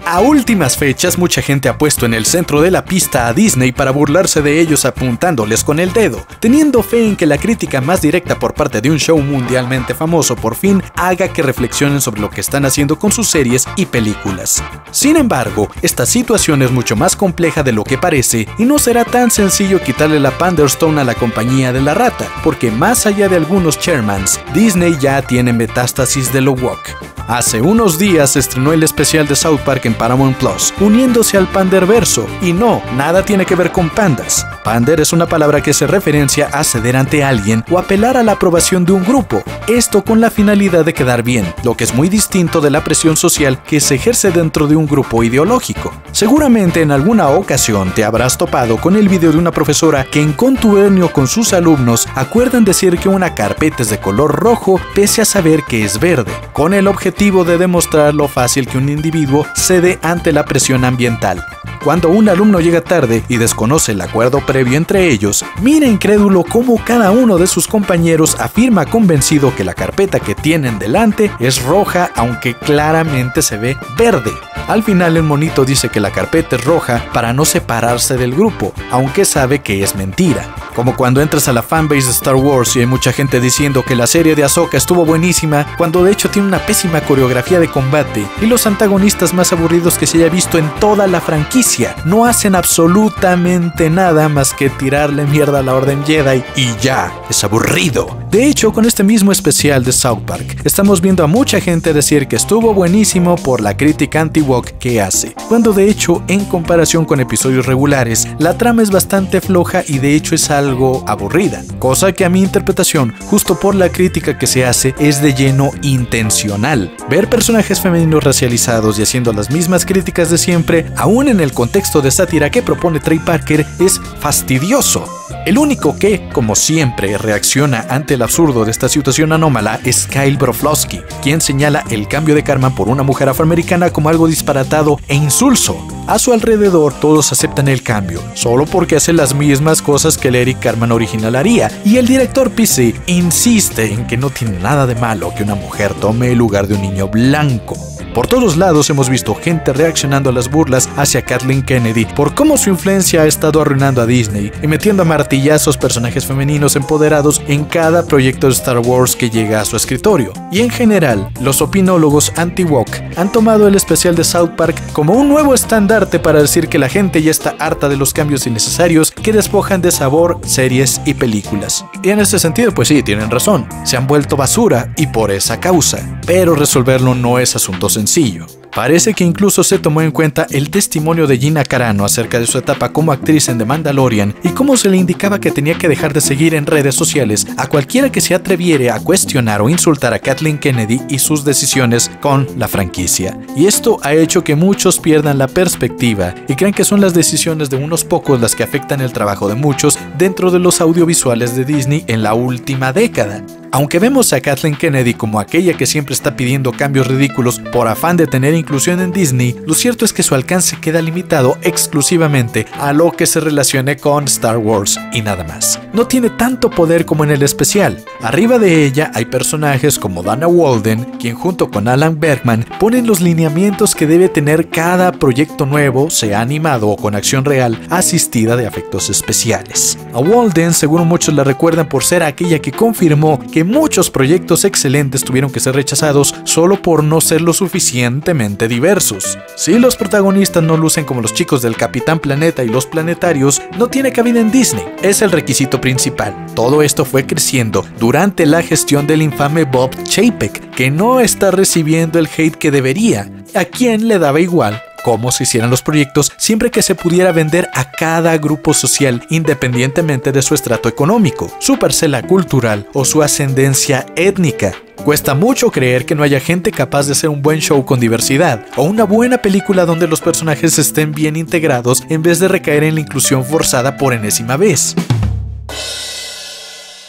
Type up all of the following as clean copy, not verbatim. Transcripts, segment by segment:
A últimas fechas, mucha gente ha puesto en el centro de la pista a Disney para burlarse de ellos apuntándoles con el dedo, teniendo fe en que la crítica más directa por parte de un show mundialmente famoso por fin haga que reflexionen sobre lo que están haciendo con sus series y películas. Sin embargo, esta situación es mucho más compleja de lo que parece y no será tan sencillo quitarle la Panderstone a la compañía de la rata, porque más allá de algunos chairmans, Disney ya tiene metástasis de lo woke. Hace unos días se estrenó el especial de South Park en Paramount Plus, uniéndose al panderverso, y no, nada tiene que ver con pandas. Pander es una palabra que se referencia a ceder ante alguien o apelar a la aprobación de un grupo, esto con la finalidad de quedar bien, lo que es muy distinto de la presión social que se ejerce dentro de un grupo ideológico. Seguramente en alguna ocasión te habrás topado con el video de una profesora que en contubernio con sus alumnos acuerdan decir que una carpeta es de color rojo pese a saber que es verde, con el objetivo de demostrar lo fácil que un individuo cede ante la presión ambiental. Cuando un alumno llega tarde y desconoce el acuerdo previo entre ellos, mira incrédulo cómo cada uno de sus compañeros afirma convencido que la carpeta que tienen delante es roja, aunque claramente se ve verde. Al final el monito dice que la carpeta es roja para no separarse del grupo, aunque sabe que es mentira. Como cuando entras a la fanbase de Star Wars y hay mucha gente diciendo que la serie de Ahsoka estuvo buenísima, cuando de hecho tiene una pésima coreografía de combate y los antagonistas más aburridos que se haya visto en toda la franquicia no hacen absolutamente nada más que tirarle mierda a la Orden Jedi y ya, es aburrido. De hecho, con este mismo especial de South Park, estamos viendo a mucha gente decir que estuvo buenísimo por la crítica anti-woke que hace, cuando de hecho, en comparación con episodios regulares, la trama es bastante floja y de hecho es algo aburrida, cosa que a mi interpretación, justo por la crítica que se hace, es de lleno intencional. Ver personajes femeninos racializados y haciendo las mismas críticas de siempre, aún en el contexto de sátira que propone Trey Parker, es fastidioso. El único que, como siempre, reacciona ante el absurdo de esta situación anómala es Kyle Broflovsky, quien señala el cambio de Cartman por una mujer afroamericana como algo disparatado e insulso. A su alrededor todos aceptan el cambio, solo porque hace las mismas cosas que el Eric Cartman original haría, y el director PC insiste en que no tiene nada de malo que una mujer tome el lugar de un niño blanco. Por todos lados hemos visto gente reaccionando a las burlas hacia Kathleen Kennedy por cómo su influencia ha estado arruinando a Disney y metiendo a martillazos personajes femeninos empoderados en cada proyecto de Star Wars que llega a su escritorio. Y en general, los opinólogos anti-woke han tomado el especial de South Park como un nuevo estandarte para decir que la gente ya está harta de los cambios innecesarios que despojan de sabor series y películas. Y en ese sentido, pues sí, tienen razón, se han vuelto basura y por esa causa. Pero resolverlo no es asunto sencillo. Parece que incluso se tomó en cuenta el testimonio de Gina Carano acerca de su etapa como actriz en The Mandalorian y cómo se le indicaba que tenía que dejar de seguir en redes sociales a cualquiera que se atreviere a cuestionar o insultar a Kathleen Kennedy y sus decisiones con la franquicia. Y esto ha hecho que muchos pierdan la perspectiva y crean que son las decisiones de unos pocos las que afectan el trabajo de muchos dentro de los audiovisuales de Disney en la última década. Aunque vemos a Kathleen Kennedy como aquella que siempre está pidiendo cambios ridículos por afán de tener inclusión en Disney, lo cierto es que su alcance queda limitado exclusivamente a lo que se relacione con Star Wars y nada más. No tiene tanto poder como en el especial. Arriba de ella hay personajes como Dana Walden, quien junto con Alan Bergman ponen los lineamientos que debe tener cada proyecto nuevo, sea animado o con acción real, asistida de efectos especiales. A Walden seguro muchos la recuerdan por ser aquella que confirmó que muchos proyectos excelentes tuvieron que ser rechazados solo por no ser lo suficientemente diversos. Si los protagonistas no lucen como los chicos del Capitán Planeta y los Planetarios, no tiene cabida en Disney. Es el requisito principal. Todo esto fue creciendo durante la gestión del infame Bob Chapek, que no está recibiendo el hate que debería, a quien le daba igual cómo se hicieran los proyectos siempre que se pudiera vender a cada grupo social independientemente de su estrato económico, su parcela cultural o su ascendencia étnica. Cuesta mucho creer que no haya gente capaz de hacer un buen show con diversidad, o una buena película donde los personajes estén bien integrados en vez de recaer en la inclusión forzada por enésima vez.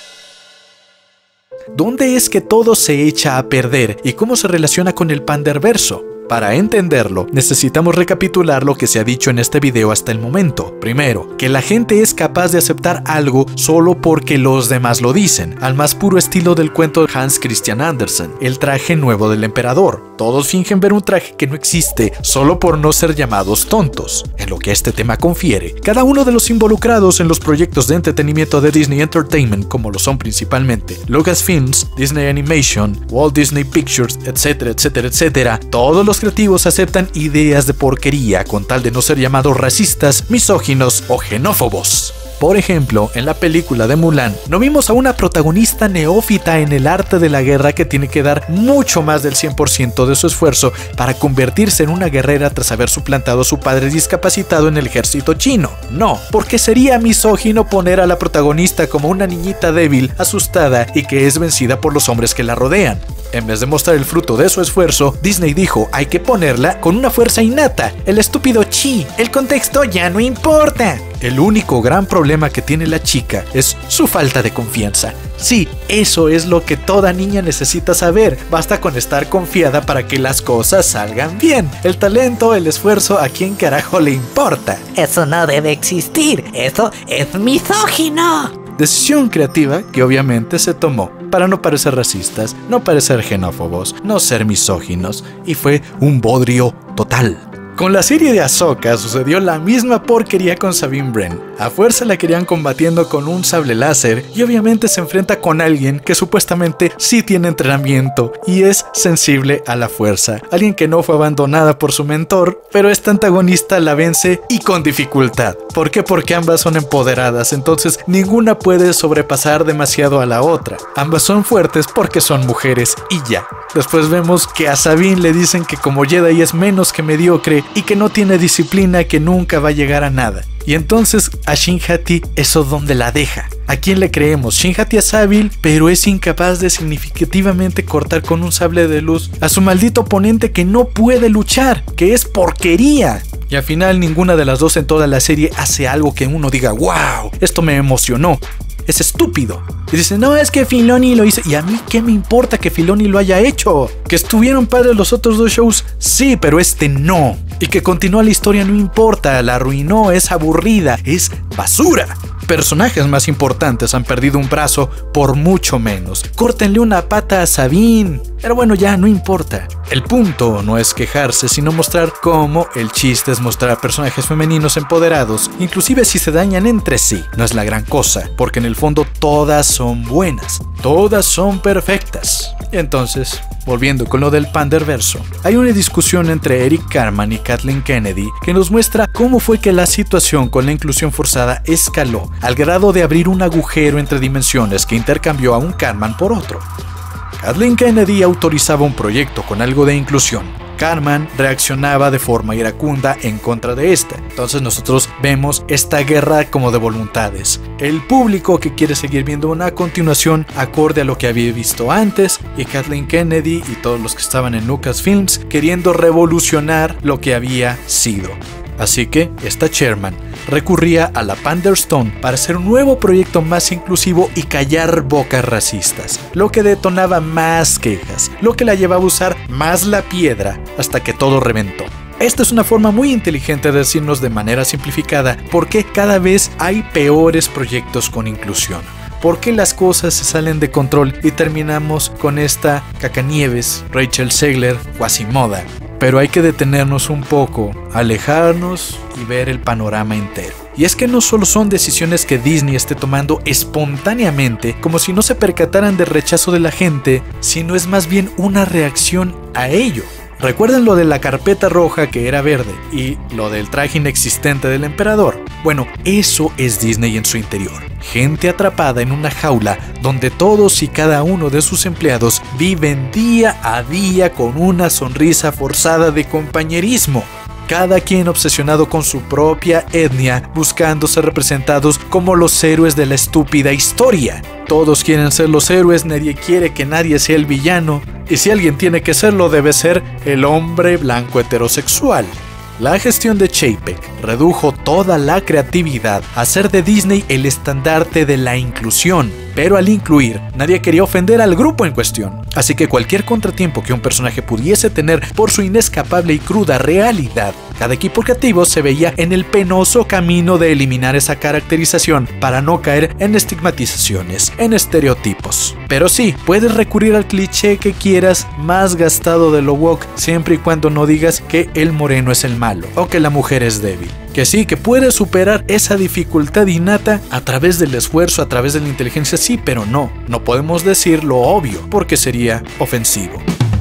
¿Dónde es que todo se echa a perder y cómo se relaciona con el panderverso? Para entenderlo, necesitamos recapitular lo que se ha dicho en este video hasta el momento. Primero, que la gente es capaz de aceptar algo solo porque los demás lo dicen, al más puro estilo del cuento de Hans Christian Andersen, El traje nuevo del emperador. Todos fingen ver un traje que no existe solo por no ser llamados tontos. En lo que este tema confiere, cada uno de los involucrados en los proyectos de entretenimiento de Disney Entertainment, como lo son principalmente Lucasfilms, Disney Animation, Walt Disney Pictures, etcétera, etcétera, etcétera, todos los creativos aceptan ideas de porquería con tal de no ser llamados racistas, misóginos o xenófobos. Por ejemplo, en la película de Mulan, no vimos a una protagonista neófita en el arte de la guerra que tiene que dar mucho más del 100% de su esfuerzo para convertirse en una guerrera tras haber suplantado a su padre discapacitado en el ejército chino. No, porque sería misógino poner a la protagonista como una niñita débil, asustada y que es vencida por los hombres que la rodean. En vez de mostrar el fruto de su esfuerzo, Disney dijo, hay que ponerla con una fuerza innata, el estúpido chi, el contexto ya no importa. El único gran problema que tiene la chica es su falta de confianza. Sí, eso es lo que toda niña necesita saber. Basta con estar confiada para que las cosas salgan bien. El talento, el esfuerzo, ¿a quién carajo le importa? Eso no debe existir. Eso es misógino. Decisión creativa que obviamente se tomó para no parecer racistas, no parecer xenófobos, no ser misóginos, y fue un bodrio total. Con la serie de Ahsoka sucedió la misma porquería con Sabine Wren. A fuerza la querían combatiendo con un sable láser y obviamente se enfrenta con alguien que supuestamente sí tiene entrenamiento y es sensible a la fuerza. Alguien que no fue abandonada por su mentor, pero esta antagonista la vence y con dificultad. ¿Por qué? Porque ambas son empoderadas, entonces ninguna puede sobrepasar demasiado a la otra. Ambas son fuertes porque son mujeres y ya. Después vemos que a Sabine le dicen que como Jedi es menos que mediocre y que no tiene disciplina, que nunca va a llegar a nada. Y entonces a Shin-Hati eso donde la deja. ¿A quién le creemos? Shin-Hati es hábil, pero es incapaz de significativamente cortar con un sable de luz a su maldito oponente que no puede luchar, que es porquería. Y al final ninguna de las dos en toda la serie hace algo que uno diga, wow, esto me emocionó. Es estúpido. Y dicen, no, es que Filoni lo hizo. Y a mí, ¿qué me importa que Filoni lo haya hecho? Que estuvieron padres los otros dos shows, sí, pero este no. Y que continúa la historia no importa, la arruinó, es aburrida, es basura. Personajes más importantes han perdido un brazo por mucho menos. Córtenle una pata a Sabine. Pero bueno, ya no importa. El punto no es quejarse, sino mostrar cómo el chiste es mostrar personajes femeninos empoderados, inclusive si se dañan entre sí. No es la gran cosa, porque en el fondo todas son buenas, todas son perfectas. Y entonces, volviendo con lo del Panderverso, hay una discusión entre Eric Cartman y Kathleen Kennedy que nos muestra cómo fue que la situación con la inclusión forzada escaló al grado de abrir un agujero entre dimensiones que intercambió a un Cartman por otro. Kathleen Kennedy autorizaba un proyecto con algo de inclusión. Cartman reaccionaba de forma iracunda en contra de esta. Entonces nosotros vemos esta guerra como de voluntades. El público que quiere seguir viendo una continuación acorde a lo que había visto antes, y Kathleen Kennedy y todos los que estaban en Lucasfilms queriendo revolucionar lo que había sido. Así que esta chairman recurría a la Panderstone para hacer un nuevo proyecto más inclusivo y callar bocas racistas, lo que detonaba más quejas, lo que la llevaba a usar más la piedra hasta que todo reventó. Esta es una forma muy inteligente de decirnos de manera simplificada por qué cada vez hay peores proyectos con inclusión. ¿Por qué las cosas se salen de control y terminamos con esta cacanieves, Rachel Zegler, Quasimoda? Pero hay que detenernos un poco, alejarnos y ver el panorama entero. Y es que no solo son decisiones que Disney esté tomando espontáneamente, como si no se percataran del rechazo de la gente, sino es más bien una reacción a ello. ¿Recuerdan lo de la carpeta roja que era verde y lo del traje inexistente del emperador? Bueno, eso es Disney en su interior. Gente atrapada en una jaula donde todos y cada uno de sus empleados viven día a día con una sonrisa forzada de compañerismo. Cada quien obsesionado con su propia etnia, buscando ser representados como los héroes de la estúpida historia. Todos quieren ser los héroes, nadie quiere que nadie sea el villano, y si alguien tiene que serlo debe ser el hombre blanco heterosexual. La gestión de Chapek redujo toda la creatividad a hacer de Disney el estandarte de la inclusión, pero al incluir, nadie quería ofender al grupo en cuestión. Así que cualquier contratiempo que un personaje pudiese tener por su inescapable y cruda realidad, cada equipo creativo se veía en el penoso camino de eliminar esa caracterización para no caer en estigmatizaciones, en estereotipos. Pero sí, puedes recurrir al cliché que quieras más gastado de lo woke, siempre y cuando no digas que el moreno es el malo o que la mujer es débil. Que sí, que puedes superar esa dificultad innata a través del esfuerzo, a través de la inteligencia, sí, pero no podemos decir lo obvio porque sería ofensivo.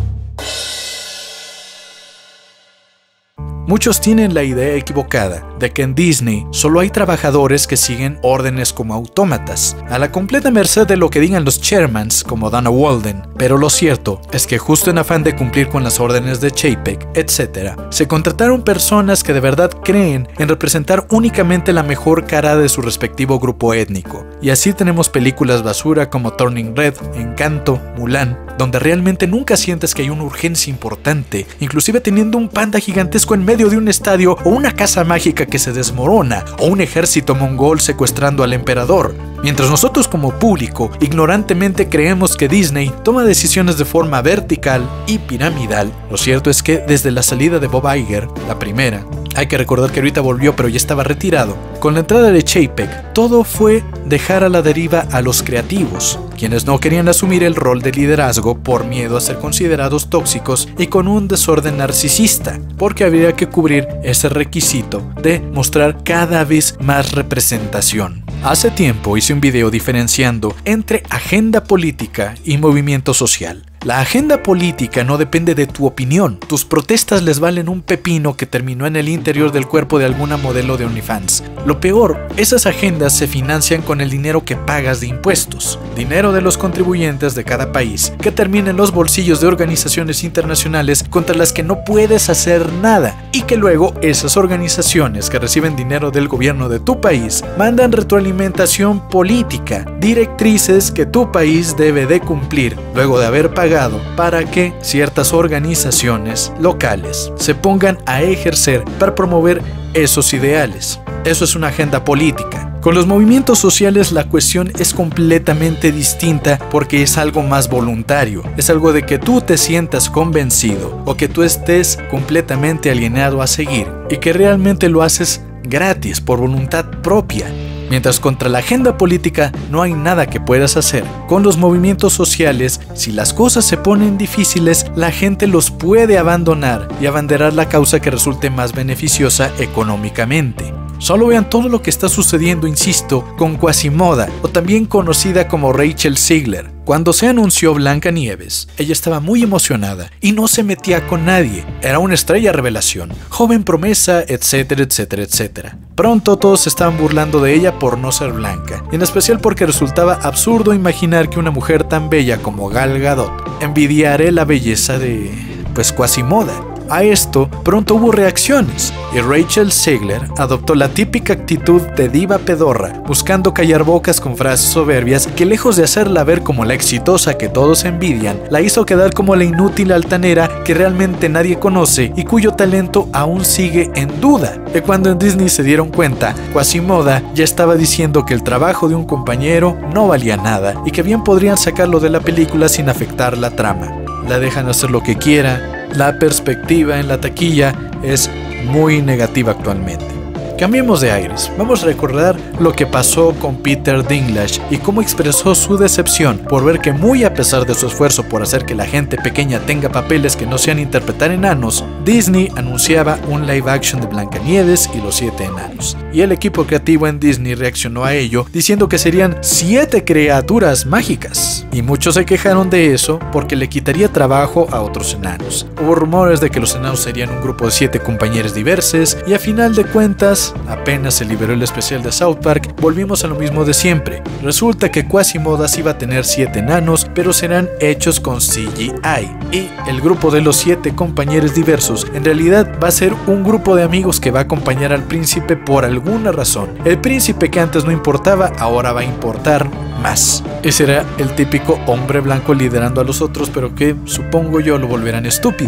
Muchos tienen la idea equivocada de que en Disney solo hay trabajadores que siguen órdenes como autómatas, a la completa merced de lo que digan los chairmans como Dana Walden, pero lo cierto es que justo en afán de cumplir con las órdenes de Chapek, etc., se contrataron personas que de verdad creen en representar únicamente la mejor cara de su respectivo grupo étnico, y así tenemos películas basura como Turning Red, Encanto, Mulan, donde realmente nunca sientes que hay una urgencia importante, inclusive teniendo un panda gigantesco en medio de un estadio o una casa mágica que se desmorona o un ejército mongol secuestrando al emperador. Mientras nosotros como público ignorantemente creemos que Disney toma decisiones de forma vertical y piramidal, lo cierto es que desde la salida de Bob Iger, la primera, hay que recordar que ahorita volvió pero ya estaba retirado, con la entrada de Chapek, todo fue dejar a la deriva a los creativos, quienes no querían asumir el rol de liderazgo por miedo a ser considerados tóxicos y con un desorden narcisista, porque habría que cubrir ese requisito de mostrar cada vez más representación. Hace tiempo hice un video diferenciando entre agenda política y movimiento social. La agenda política no depende de tu opinión. Tus protestas les valen un pepino que terminó en el interior del cuerpo de alguna modelo de OnlyFans. Lo peor, esas agendas se financian con el dinero que pagas de impuestos, dinero de los contribuyentes de cada país, que termina en los bolsillos de organizaciones internacionales contra las que no puedes hacer nada, y que luego esas organizaciones que reciben dinero del gobierno de tu país mandan retroalimentación política, directrices que tu país debe de cumplir luego de haber pagado para que ciertas organizaciones locales se pongan a ejercer para promover esos ideales. Eso es una agenda política. Con los movimientos sociales la cuestión es completamente distinta porque es algo más voluntario, es algo de que tú te sientas convencido o que tú estés completamente alienado a seguir y que realmente lo haces gratis, por voluntad propia. Mientras contra la agenda política no hay nada que puedas hacer. Con los movimientos sociales, si las cosas se ponen difíciles, la gente los puede abandonar y abanderar la causa que resulte más beneficiosa económicamente. Solo vean todo lo que está sucediendo, insisto, con Quasimoda, o también conocida como Rachel Ziegler. Cuando se anunció Blancanieves, ella estaba muy emocionada y no se metía con nadie. Era una estrella revelación, joven promesa, etcétera, etcétera, etcétera. Pronto todos se estaban burlando de ella por no ser blanca, en especial porque resultaba absurdo imaginar que una mujer tan bella como Gal Gadot envidiara la belleza de, Quasimoda. A esto pronto hubo reacciones y Rachel Ziegler adoptó la típica actitud de diva pedorra, buscando callar bocas con frases soberbias que, lejos de hacerla ver como la exitosa que todos envidian, la hizo quedar como la inútil altanera que realmente nadie conoce y cuyo talento aún sigue en duda. Y cuando en Disney se dieron cuenta, Quasimoda ya estaba diciendo que el trabajo de un compañero no valía nada y que bien podrían sacarlo de la película sin afectar la trama. La dejan hacer lo que quiera. La perspectiva en la taquilla es muy negativa actualmente. Cambiemos de aires, vamos a recordar lo que pasó con Peter Dinklage y cómo expresó su decepción por ver que, muy a pesar de su esfuerzo por hacer que la gente pequeña tenga papeles que no sean interpretar enanos, Disney anunciaba un live action de Blancanieves y los 7 enanos. Y el equipo creativo en Disney reaccionó a ello diciendo que serían 7 criaturas mágicas. Y muchos se quejaron de eso porque le quitaría trabajo a otros enanos. Hubo rumores de que los enanos serían un grupo de 7 compañeros diversos y a final de cuentas, apenas se liberó el especial de South Park, volvimos a lo mismo de siempre. Resulta que Quasimoda sí va a tener 7 enanos, pero serán hechos con CGI. Y el grupo de los 7 compañeros diversos en realidad va a ser un grupo de amigos que va a acompañar al príncipe por alguna razón. El príncipe que antes no importaba, ahora va a importar más. Ese era el típico hombre blanco liderando a los otros, pero que supongo yo lo volverán estúpido.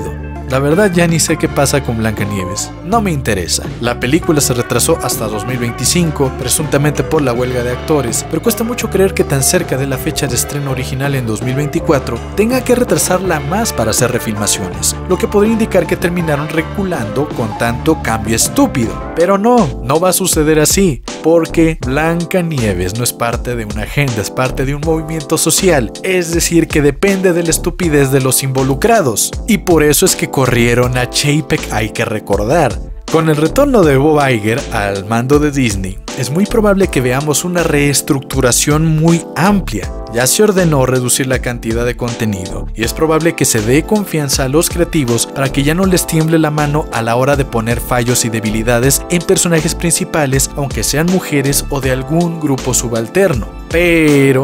La verdad ya ni sé qué pasa con Blancanieves. No me interesa. La película se retrasó hasta 2025, presuntamente por la huelga de actores, pero cuesta mucho creer que tan cerca de la fecha de estreno original en 2024 tenga que retrasarla más para hacer refilmaciones, lo que podría indicar que terminaron reculando con tanto cambio estúpido. Pero no va a suceder así, porque Blancanieves no es parte de una agenda, es parte de un movimiento social, es decir, que depende de la estupidez de los involucrados, y por eso es que corrieron a Chapek, hay que recordar. Con el retorno de Bob Iger al mando de Disney, es muy probable que veamos una reestructuración muy amplia. Ya se ordenó reducir la cantidad de contenido y es probable que se dé confianza a los creativos para que ya no les tiemble la mano a la hora de poner fallos y debilidades en personajes principales, aunque sean mujeres o de algún grupo subalterno. Pero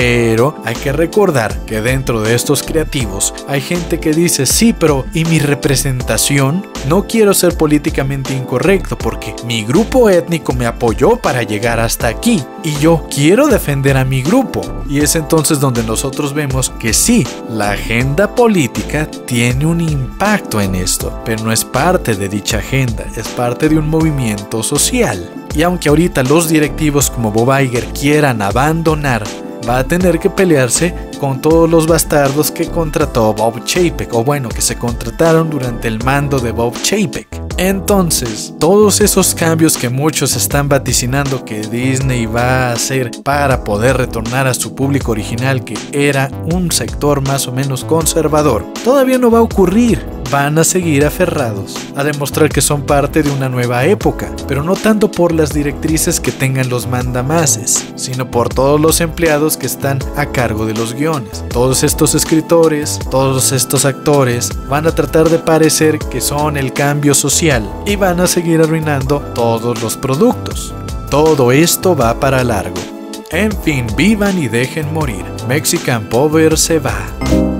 hay que recordar que dentro de estos creativos hay gente que dice sí, pero ¿y mi representación? No quiero ser políticamente incorrecto porque mi grupo étnico me apoyó para llegar hasta aquí y yo quiero defender a mi grupo. Y es entonces donde nosotros vemos que sí, la agenda política tiene un impacto en esto, pero no es parte de dicha agenda, es parte de un movimiento social. Y aunque ahorita los directivos como Bob Iger quieran abandonar, va a tener que pelearse con todos los bastardos que contrató Bob Chapek, o bueno, que se contrataron durante el mando de Bob Chapek. Entonces, todos esos cambios que muchos están vaticinando que Disney va a hacer para poder retornar a su público original, que era un sector más o menos conservador, todavía no va a ocurrir. Van a seguir aferrados a demostrar que son parte de una nueva época, pero no tanto por las directrices que tengan los mandamases, sino por todos los empleados que están a cargo de los guiones. Todos estos escritores, todos estos actores van a tratar de parecer que son el cambio social y van a seguir arruinando todos los productos. Todo esto va para largo. En fin, vivan y dejen morir. Mexican Power se va.